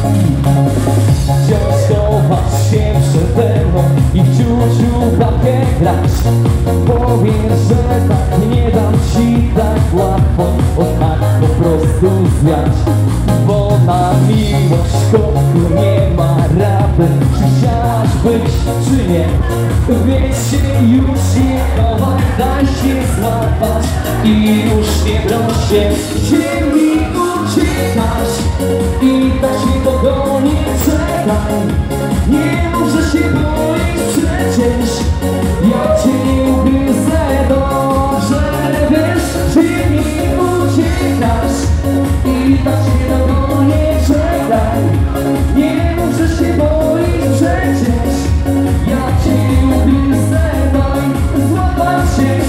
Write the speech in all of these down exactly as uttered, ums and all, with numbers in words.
Wciąż chowasz się przede mną i w ciuciu babkę grasz. Powiesz, że tak nie dam ci tak łatwo, o tak po prostu zwiać. Bo na miłość kotku nie ma rady. Czy chciałaś być, czy nie? Więc się już nie chowaj, daj się złapać i już nie broń się. Gdzie mi uciekasz i tak się dogonię, czekaj. Nie możesz się boić przecież, ja cię nie ugryzę, dobrze wiesz. Gdzie mi uciekasz i tak się dogonię, czekaj. Nie możesz się boić przecież, ja cię nie ugryzę, daj złapać się.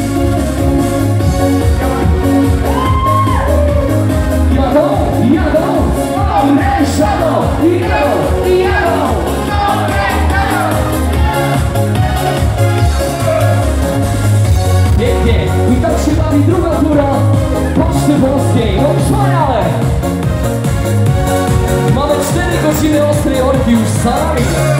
Jadą, jadą, mężano, i jadą, i jadą. Pięknie, i tak się bawi druga tura Poczty Polskiej, no wspaniale! Mamy cztery godziny ostrej orki już sami.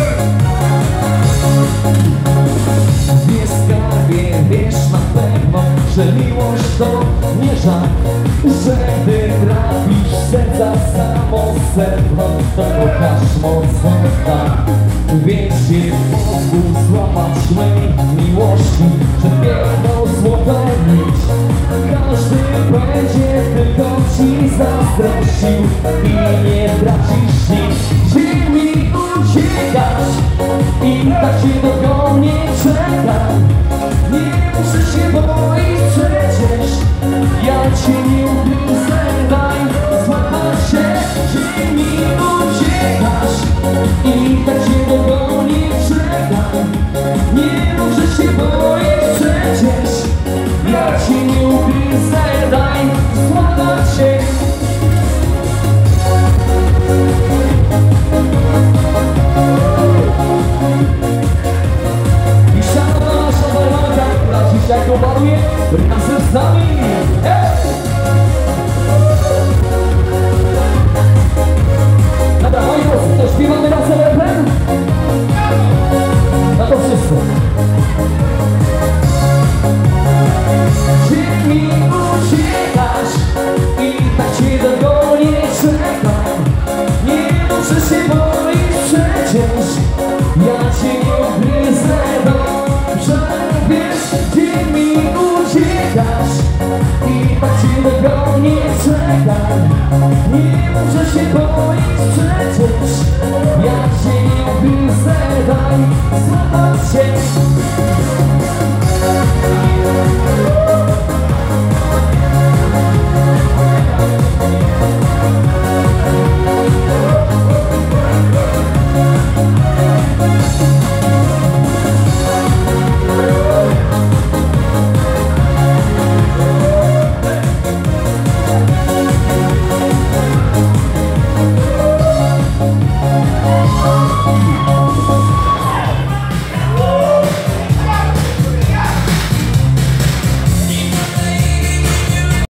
Nie skarbie, wiesz na pewno, że miłość to nie żart. Że gdy trafisz w serca samo sedno, to kochasz mocno tak. Więc się wokół złapać mej miłości, że piękno złota nić. Każdy będzie tylko ci zazdrościł i nie tracisz nic. Gdzie mi uciekasz i tak się dogonię, czekaj. Nie muszę się boić przecież, ja cię nie ugryzę, daj złapać się. Gdzie mi uciekasz i tak się dogonię, czekaj. Nie muszę się boić przecież, ja cię nie ugryzę, daj złapać się. I szanowana nasza barmanka, która dzisiaj obaluje razem z nami. Dobra, moi drodzy, to śpiewamy razem refren? No to wszystko. Gdzie mi uciekasz i tak cię dogonię, czekaj. Nie muszę się boić przecież, ja cię nie ugryzę, dobrze wiesz. Gdzie mi uciekasz i tak cię dogonię, czekaj. Nie muszę się boić przecież, ja cię nie ugryzę, daj.